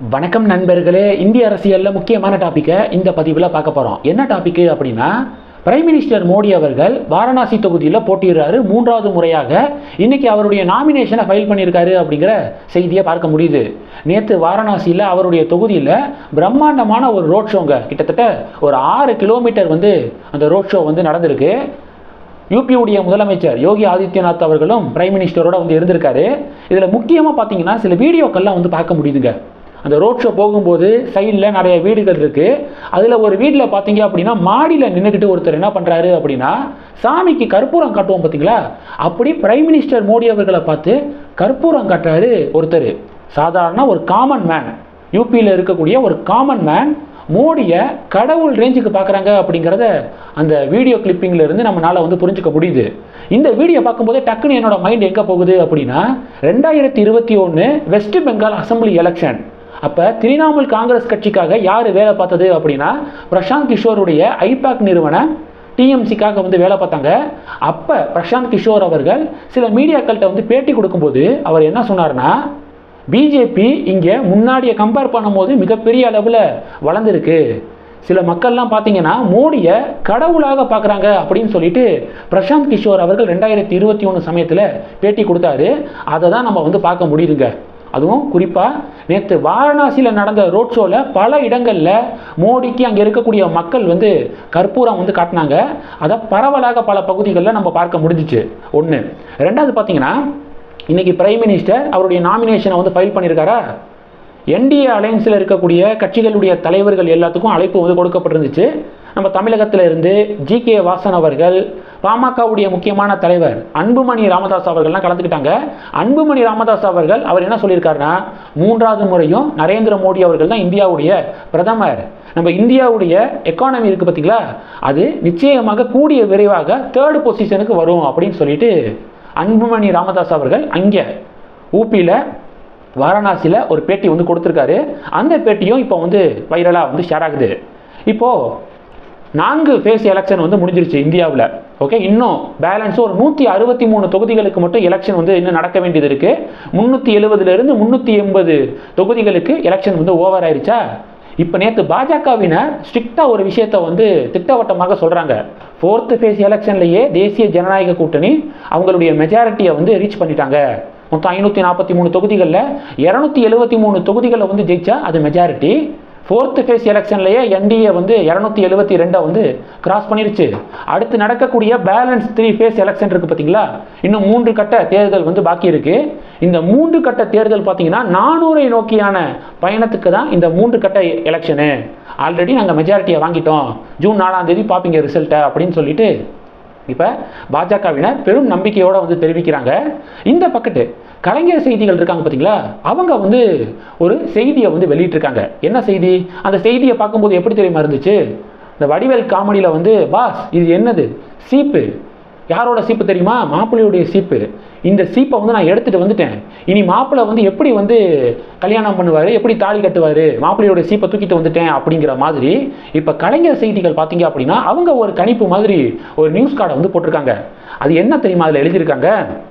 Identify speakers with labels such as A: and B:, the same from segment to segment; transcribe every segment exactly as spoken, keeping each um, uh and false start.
A: வணக்கம் நண்பர்களே. இந்திய அரசியலில் முக்கியமான டாப்பிக்கை இந்த பதிவில் பார்க்க போகிறோம். என்ன டாப்பிக்கு அப்படின்னா, பிரைம் மினிஸ்டர் மோடி அவர்கள் வாரணாசி தொகுதியில் போட்டியிடுறாரு. மூன்றாவது முறையாக இன்னைக்கு அவருடைய நாமினேஷனை ஃபைல் பண்ணியிருக்காரு அப்படிங்கிற செய்தியை பார்க்க முடியுது. நேற்று வாரணாசியில் அவருடைய தொகுதியில் பிரம்மாண்டமான ஒரு ரோட் ஷோங்க, கிட்டத்தட்ட ஒரு ஆறு கிலோமீட்டர் வந்து அந்த ரோட் ஷோ வந்து நடந்திருக்கு. யூபியுடைய முதலமைச்சர் யோகி ஆதித்யநாத் அவர்களும் பிரைம் மினிஸ்டரோட வந்து இருந்திருக்காரு. இதில் முக்கியமாக பார்த்தீங்கன்னா சில வீடியோக்கள்லாம் வந்து பார்க்க முடியுதுங்க. அந்த ரோட் ஷோ போகும்போது சைடில் நிறைய வீடுகள் இருக்குது. அதில் ஒரு வீட்டில் பார்த்தீங்க அப்படின்னா மாடியில் நின்றுக்கிட்டு ஒருத்தர் என்ன பண்ணுறாரு அப்படின்னா, சாமிக்கு கற்பூரம் காட்டுவோம் பார்த்தீங்களா, அப்படி பிரைம் மினிஸ்டர் மோடி அவர்களை பார்த்து கற்பூரம் காட்டுறாரு ஒருத்தர். சாதாரண ஒரு காமன் மேன், யூபியில் இருக்கக்கூடிய ஒரு காமன் மேன் மோடியை கடவுள் ரேஞ்சுக்கு பார்க்குறாங்க அப்படிங்கிறத அந்த வீடியோ கிளிப்பிங்கில் இருந்து நம்மளால் வந்து புரிஞ்சுக்க முடியுது. இந்த வீடியோ பார்க்கும்போது டக்குன்னு என்னோட மைண்ட் எங்கே போகுது அப்படின்னா, ரெண்டாயிரத்தி இருபத்தி ஒன்று வெஸ்ட் பெங்கால் அசம்பிளி எலெக்ஷன். அப்போ திரிணாமுல் காங்கிரஸ் கட்சிக்காக யார் வேலை பார்த்தது அப்படின்னா, பிரசாந்த் கிஷோருடைய ஐபேக் நிறுவனம் டிஎம்சிக்காக வந்து வேலை பார்த்தாங்க. அப்போ பிரசாந்த் கிஷோர் அவர்கள் சில மீடியாக்கள்கிட்ட வந்து பேட்டி கொடுக்கும்போது அவர் என்ன சொன்னார்னா, பிஜேபி இங்கே முன்னாடியை கம்பேர் பண்ணும்போது மிகப்பெரிய அளவில் வளர்ந்துருக்கு, சில மக்கள்லாம் பார்த்தீங்கன்னா மோடியை கடவுளாக பார்க்குறாங்க அப்படின்னு சொல்லிட்டு பிரசாந்த் கிஷோர் அவர்கள் ரெண்டாயிரத்தி இருபத்தி ஒன்று சமயத்தில் பேட்டி கொடுத்தாரு. அதை தான் நம்ம வந்து பார்க்க முடியுதுங்க. அதுவும் குறிப்பாக நேற்று வாரணாசியில் நடந்த ரோட் ஷோவில் பல இடங்களில் மோடிக்கு அங்கே இருக்கக்கூடிய மக்கள் வந்து கற்பூரம் வந்து காட்டினாங்க. அதை பரவலாக பல பகுதிகளில் நம்ம பார்க்க முடிஞ்சிச்சு. ஒன்று. ரெண்டாவது பார்த்தீங்கன்னா, இன்றைக்கி பிரைம் மினிஸ்டர் அவருடைய நாமினேஷனை வந்து ஃபைல் பண்ணியிருக்காரா. என்டிஏ அலையன்ஸில் இருக்கக்கூடிய கட்சிகளுடைய தலைவர்கள் எல்லாத்துக்கும் அழைப்பு வந்து கொடுக்கப்பட்டிருந்துச்சு. நம்ம தமிழகத்தில் இருந்து ஜி கே வாசன் அவர்கள், பாமகவுடைய முக்கியமான தலைவர் அன்புமணி ராமதாஸ் அவர்கள்லாம் கலந்துக்கிட்டாங்க. அன்புமணி ராமதாஸ் அவர்கள் அவர் என்ன சொல்லியிருக்காருன்னா, மூன்றாவது முறையும் நரேந்திர மோடி அவர்கள் தான் இந்தியாவுடைய பிரதமர், நம்ம இந்தியாவுடைய எக்கானமி இருக்குது பார்த்தீங்களா, அது நிச்சயமாக கூடிய விரைவாக தேர்டு பொசிஷனுக்கு வரும் அப்படின்னு சொல்லிட்டு அன்புமணி ராமதாஸ் அவர்கள் அங்கே ஊபியில் வாரணாசியில் ஒரு பேட்டி வந்து கொடுத்துருக்காரு. அந்த பேட்டியும் இப்போ வந்து வைரலாக வந்து ஷேர் ஆகுது. இப்போது நான்கு ஃபேஸ் எலெக்ஷன் வந்து முடிஞ்சிருச்சு இந்தியாவில். ஓகே, இன்னும் பேலன்ஸ் ஒரு நூற்றி அறுபத்தி மூணு தொகுதிகளுக்கு மட்டும் எலெக்ஷன் வந்து இன்னும் நடக்க வேண்டியது இருக்குது. முந்நூற்றி எழுபதுலேருந்து முந்நூற்றி எண்பது தொகுதிகளுக்கு எலெக்ஷன் வந்து ஓவர் ஆயிடுச்சா. இப்போ நேற்று பாஜகவினர் ஸ்ட்ரிக்டாக ஒரு விஷயத்தை வந்து திட்டவட்டமாக சொல்கிறாங்க. ஃபோர்த்து ஃபேஸ் எலெக்ஷன்லேயே தேசிய ஜனநாயக கூட்டணி அவங்களுடைய மெஜாரிட்டியை வந்து ரீச் பண்ணிட்டாங்க. மொத்தம் ஐநூற்றி நாற்பத்தி மூணு தொகுதிகளில் இரநூத்தி எழுபத்தி மூணு தொகுதிகளில் வந்து ஜெயிச்சா அது மெஜாரிட்டி. ஃபோர்த்து ஃபேஸ் எலெக்ஷன்லேயே என்டிஏ வந்து இரநூத்தி எழுபத்தி ரெண்டை வந்து கிராஸ் பண்ணிருச்சு. அடுத்து நடக்கக்கூடிய பேலன்ஸ் த்ரீ ஃபேஸ் எலெக்ஷன் இருக்குது பார்த்தீங்களா, இன்னும் மூன்று கட்ட தேர்தல் வந்து பாக்கி இருக்குது. இந்த மூன்று கட்ட தேர்தல் பார்த்தீங்கன்னா நானூறை நோக்கியான பயணத்துக்கு தான் இந்த மூன்று கட்ட எலெக்ஷனு. ஆல்ரெடி நாங்கள் மெஜாரிட்டியை வாங்கிட்டோம், ஜூன் நாலாம் தேதி பார்ப்பீங்க ரிசல்ட்டை அப்படின்னு சொல்லிட்டு இப்போ பாஜகவினர் பெரும் நம்பிக்கையோடு வந்து தெரிவிக்கிறாங்க. இந்த பக்கத்து கலைஞர் செய்திகள் இருக்காங்க பார்த்தீங்களா, அவங்க வந்து ஒரு செய்தியை வந்து வெளியிட்டிருக்காங்க. என்ன செய்தி? அந்த செய்தியை பார்க்கும்போது எப்படி தெரியுமா இருந்துச்சு, இந்த வடிவேல் காமெடியில் வந்து, பாஸ் இது என்னது சீப்பு, யாரோட சீப்பு தெரியுமா, மாப்பிள்ளையுடைய சீப்பு, இந்த சீப்பை வந்து நான் எடுத்துகிட்டு வந்துட்டேன், இனி மாப்பிள்ளை வந்து எப்படி வந்து கல்யாணம் பண்ணுவார், எப்படி தாலி கட்டுவார், மாப்பிள்ளையோட சீப்பை தூக்கிட்டு வந்துட்டேன் அப்படிங்கிற மாதிரி. இப்போ கலைஞர் செய்திகள் பார்த்தீங்க அப்படின்னா அவங்க ஒரு கணிப்பு மாதிரி ஒரு நியூஸ் கார்டை வந்து போட்டிருக்காங்க. அது என்ன தெரியுமா அதில் எழுதியிருக்காங்க,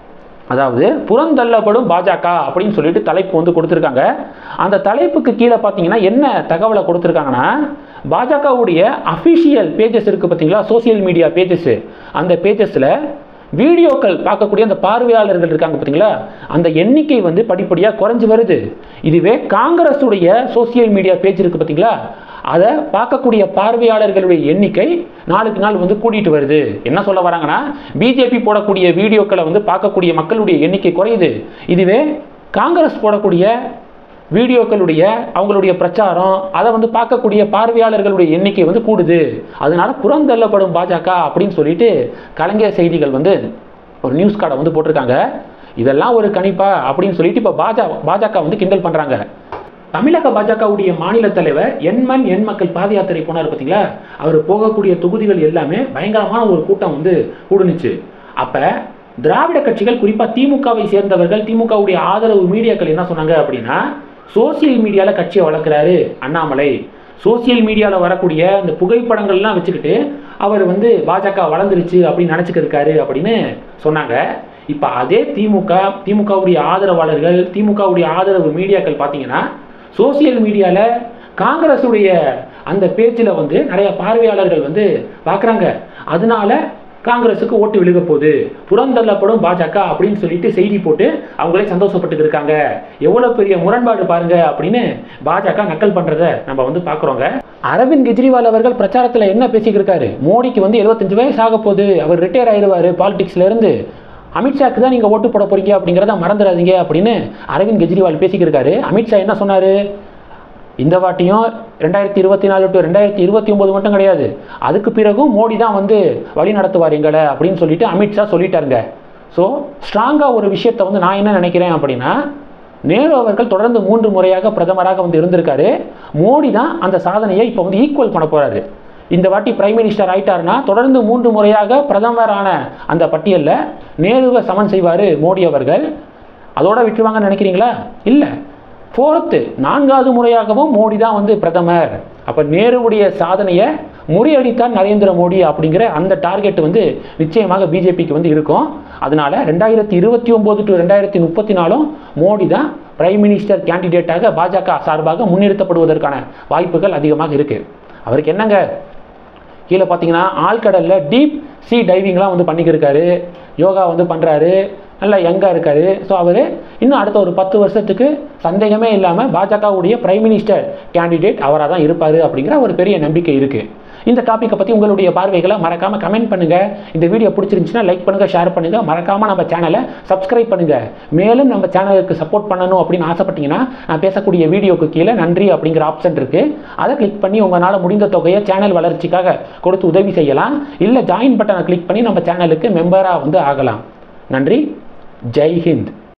A: அதாவது புறந்தள்ளப்படும் பாஜக அப்படின்னு சொல்லிட்டு தலைப்பு வந்து கொடுத்துருக்காங்க. அந்த தலைப்புக்கு கீழே பார்த்தீங்கன்னா என்ன தகவலை கொடுத்துருக்காங்கன்னா, பாஜகவுடைய அஃபிஷியல் பேஜஸ் இருக்குது பார்த்தீங்களா, சோசியல் மீடியா பேஜஸ், அந்த பேஜஸில் வீடியோக்கள் பார்க்கக்கூடிய அந்த பார்வையாளர்கள் இருக்காங்க பார்த்தீங்களா, அந்த எண்ணிக்கை வந்து படிப்படியாக குறைஞ்சி வருது. இதுவே காங்கிரஸுடைய சோசியல் மீடியா பேஜ் இருக்குது பார்த்தீங்களா, அதை பார்க்கக்கூடிய பார்வையாளர்களுடைய எண்ணிக்கை நாளுக்கு நாள் வந்து கூட்டிகிட்டு வருது. என்ன சொல்ல வராங்கன்னா, பிஜேபி போடக்கூடிய வீடியோக்களை வந்து பார்க்கக்கூடிய மக்களுடைய எண்ணிக்கை குறையுது, இதுவே காங்கிரஸ் போடக்கூடிய வீடியோக்களுடைய அவங்களுடைய பிரச்சாரம் அதை வந்து பார்க்கக்கூடிய பார்வையாளர்களுடைய எண்ணிக்கை வந்து கூடுது, அதனால புறந்தள்ளப்படும் பாஜக அப்படின்னு சொல்லிட்டு கலைஞர் செய்திகள் வந்து ஒரு நியூஸ் கார்டை வந்து போட்டிருக்காங்க. இதெல்லாம் ஒரு கணிப்பா அப்படின்னு சொல்லிட்டு இப்போ பாஜக பாஜக வந்து கிண்டல் பண்ணுறாங்க. தமிழக பாஜகவுடைய மாநில தலைவர் எண்மண் எண் மக்கள் பாத யாத்திரை போனார் பார்த்தீங்களா, அவர் போகக்கூடிய தொகுதிகள் எல்லாமே பயங்கரமான ஒரு கூட்டம் வந்து கூடுனுச்சு. அப்போ திராவிட கட்சிகள் குறிப்பாக திமுகவை சேர்ந்தவர்கள், திமுகவுடைய ஆதரவு மீடியாக்கள் என்ன சொன்னாங்க அப்படின்னா, சோசியல் மீடியாவில் கட்சியை வளர்க்குறாரு அண்ணாமலை, சோசியல் மீடியாவில் வரக்கூடிய இந்த புகைப்படங்கள்லாம் வச்சுக்கிட்டு அவர் வந்து பாஜக வளர்ந்துருச்சு அப்படின்னு நினச்சிக்கிட்டு இருக்காரு அப்படின்னு சொன்னாங்க. இப்போ அதே திமுக திமுகவுடைய ஆதரவாளர்கள், திமுகவுடைய ஆதரவு மீடியாக்கள் பார்த்தீங்கன்னா சோசியல் மீடியாவில் காங்கிரஸுடைய அந்த பேச்சில் வந்து நிறைய பார்வையாளர்கள் வந்து பார்க்குறாங்க. அதனால காங்கிரஸுக்கு ஓட்டு விழுக போகுது, புறந்தள்ளப்படும் பாஜக அப்படின்னு சொல்லிட்டு செய்தி போட்டு அவங்களே சந்தோஷப்பட்டு இருக்காங்க. எவ்வளோ பெரிய முரண்பாடு பாருங்க அப்படின்னு பாஜக நக்கல் பண்ணுறத நம்ம வந்து பார்க்குறோங்க. அரவிந்த் கெஜ்ரிவால் அவர்கள் பிரச்சாரத்தில் என்ன பேசிக்கிருக்காரு, மோடிக்கு வந்து எழுபத்தஞ்சு வயசு ஆக போகுது, அவர் ரிட்டையர் ஆயிடுவார் பாலிடிக்ஸ்லேருந்து, அமித்ஷாக்கு தான் நீங்கள் ஓட்டு போட போறீங்க அப்படிங்கிறத மறந்துடாதீங்க அப்படின்னு அரவிந்த் கெஜ்ரிவால் பேசிக்கிருக்காரு. அமித்ஷா என்ன சொன்னார், இந்த வாட்டியும் ரெண்டாயிரத்தி இருபத்தி நாலு டு ரெண்டாயிரத்தி இருபத்தி ஒன்பது மட்டும் கிடையாது, அதுக்கு பிறகும் மோடி தான் வந்து வழி நடத்துவார் எங்களை அப்படின்னு சொல்லிட்டு அமித்ஷா சொல்லிட்டாருங்க. ஸோ ஸ்ட்ராங்காக ஒரு விஷயத்தை வந்து நான் என்ன நினைக்கிறேன் அப்படின்னா, நேரு அவர்கள் தொடர்ந்து மூன்று முறையாக பிரதமராக வந்து இருந்திருக்காரு. மோடி தான் அந்த சாதனையை இப்போ வந்து ஈக்குவல் பண்ண போறாரு. இந்த வாட்டி பிரைம் மினிஸ்டர் ஆயிட்டாருன்னா தொடர்ந்து மூன்று முறையாக பிரதமரான அந்த பட்டியலில் நேருவை சமன் செய்வார் மோடி அவர்கள். அதோட விட்டுருவாங்கன்னு நினைக்கிறீங்களா? இல்லை, ஃபோர்த்து நான்காவது முறையாகவும் மோடி தான் வந்து பிரதமர். அப்போ நேருவுடைய சாதனையை முறியடித்தான் நரேந்திர மோடி அப்படிங்கிற அந்த டார்கெட் வந்து நிச்சயமாக பிஜேபிக்கு வந்து இருக்கும். அதனால ரெண்டாயிரத்தி இருபத்தி ஒன்பது டு ரெண்டாயிரத்தி முப்பத்தி நாலும் மோடி தான் பிரைம் மினிஸ்டர் கேண்டிடேட்டாக பாஜக சார்பாக முன்னிறுத்தப்படுவதற்கான வாய்ப்புகள் அதிகமாக இருக்கு. அவருக்கு என்னங்க, கீழே பார்த்தீங்கன்னா ஆழ்கடலில் டீப் சி டைவிங்லாம் வந்து பண்ணிக்கிருக்காரு, யோகா வந்து பண்ணுறாரு, நல்லா யங்காக இருக்காரு. ஸோ அவர் இன்னும் அடுத்த ஒரு பத்து வருஷத்துக்கு சந்தேகமே இல்லாமல் பாஜகவுடைய பிரைம் மினிஸ்டர் கேண்டிடேட் அவராக தான் இருப்பார் அப்படிங்கிற ஒரு பெரிய நம்பிக்கை இருக்குது. இந்த டாப்பிக்கை பற்றி உங்களுடைய பார்வைகளை மறக்காமல் கமெண்ட் பண்ணுங்கள். இந்த வீடியோ பிடிச்சிருந்துச்சுன்னா லைக் பண்ணுங்கள், ஷேர் பண்ணுங்கள், மறக்காமல் நம்ம சேனலை சப்ஸ்கிரைப் பண்ணுங்கள். மேலும் நம்ம சேனலுக்கு சப்போர்ட் பண்ணணும் அப்படின்னு ஆசைப்பட்டீங்கன்னா நான் பேசக்கூடிய வீடியோக்கு கீழே நன்றி அப்படிங்கிற ஆப்ஷன் இருக்குது, அதை கிளிக் பண்ணி உங்களால் முடிந்த தொகையை சேனல் வளர்ச்சிக்காக கொடுத்து உதவி செய்யலாம். இல்லை ஜாயின் பட்டனை கிளிக் பண்ணி நம்ம சேனலுக்கு மெம்பராக வந்து ஆகலாம். நன்றி. ஜெய் ஹிந்த்.